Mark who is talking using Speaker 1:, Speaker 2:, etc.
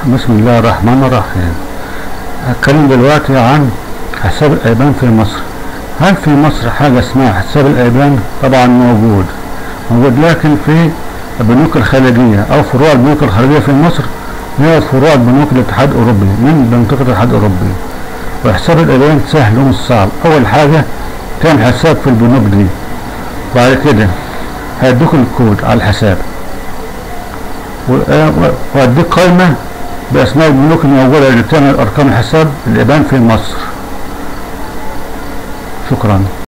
Speaker 1: بسم الله الرحمن الرحيم. هتكلم دلوقتي عن حساب الأيبان في مصر. هل في مصر حاجة اسمها حساب الأيبان؟ طبعا موجود، لكن في البنوك الخارجية أو فروع البنوك الخارجية في مصر هي فروع بنوك الاتحاد الأوروبي من منطقة الاتحاد الأوروبي. وحساب الأيبان سهل ومش صعب. أول حاجة تعمل حساب في البنوك دي، بعد كده هيدوك الكود على الحساب وهديك قائمة بأسماء البنوك الموجودة اللي بتعمل أرقام الحساب الأيبان في مصر. شكرا.